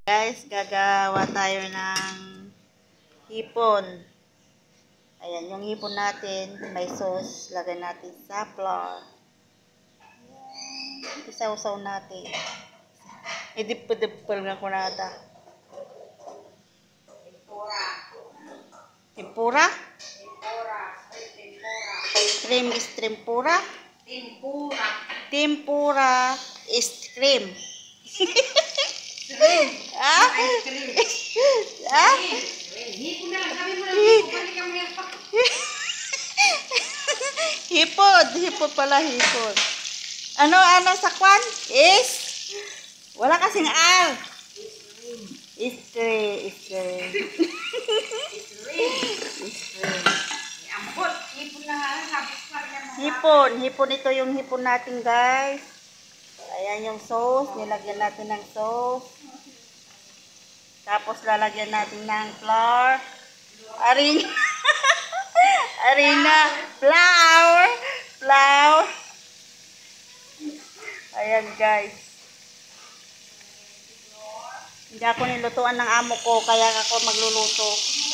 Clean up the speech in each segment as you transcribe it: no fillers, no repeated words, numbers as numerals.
Guys, gagawa tayo ng hipon. Ayan, yung hipon natin, may sauce. Lagay natin sa flour. Isaw-saw natin. Idip-dipol nga kunada. Tempura? Cream is tempura? Tempura is cream. Ah? Ah? Hipod pala, hipod. Ano sa kwan? Is? Wala kasing R. Is Hipon ito yung hipon natin, guys. Ayan yung sauce, nilagyan natin ng sauce. Tapos lalagyan natin ng flour. Flour. Ayan, guys. Hindi ako nilutuan ng amo ko, kaya ako magluluto.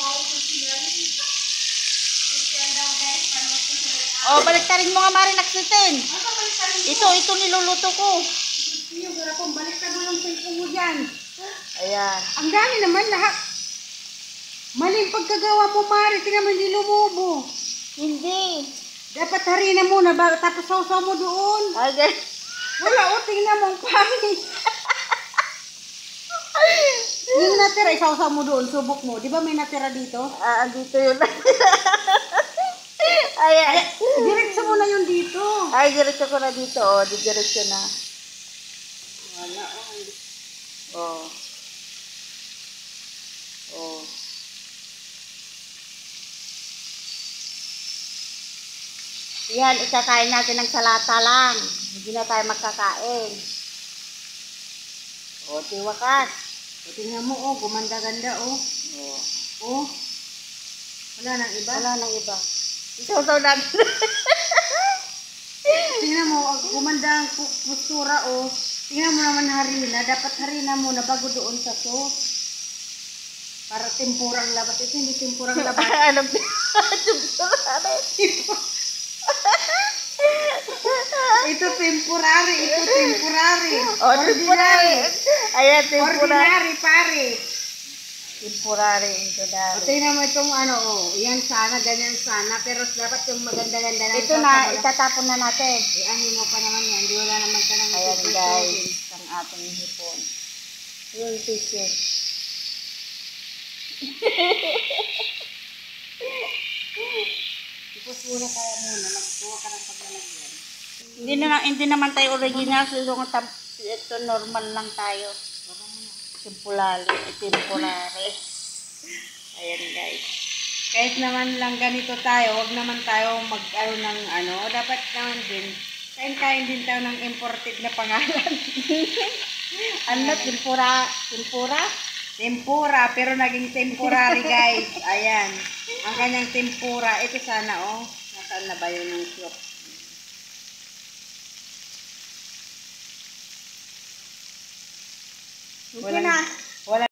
Oh, baliktarin mo nga, Mari, naksitin. Ito niluluto ko. Yung garapong baliktad mo lang sa ipong mo dyan. Ayan. Ang dami naman lahat. Maling pagkagawa mo, Mari. Tingnan mo, hindi lumubo. Hindi. Dapat harina muna, tapos sausaw mo doon. Okay. Wala, tingnan mo, ang pangit. Yung natira, isausaw mo doon, subok mo. Di ba may natira dito? Dito yun. Ayan. Diretso mo na yun dito. Ay, diretso ko na dito. Oh, diretso na. Wala, Oh. Oh. Yan, ikakain natin ng salata lang. Hindi na tayo magkakain. O, tiwakas. Tingnan mo, gumanda-ganda, Oh. Oh. Wala nang iba? Wala nang iba. Isaw-saw natin. Tingnan mo, gumanda ang postura, Tingnan mo naman harina. Dapat harina muna bago doon sa sauce. Para tempurang labas. Ito hindi tempurang labas. Alam mo, Ito temporary. temporary. Ayan, temporary. Ordinary, pare. Temporary ito na. Tingnan mo itong yan sana, ganyan sana. Pero dapat yung maganda-ganda na. Ito na, itatapon na natin. Ano mo pa naman yan. Di wala naman ka nang Ayan, guys, ang ating hipon. Yung tissue. Ipos muna kaya muna. Magtuwa ka ng paglalagyan. Hindi naman tayo original. So, ito normal lang tayo. Temporary. Ayan, guys. Kahit naman lang ganito tayo, wag naman tayo dapat naman din, kain din tayo ng imported na pangalan. Tempura, pero naging temporary, guys. Ayan. Ang kanyang tempura, ito sana, nasaan na ba yun ng shop? Okay na. Wala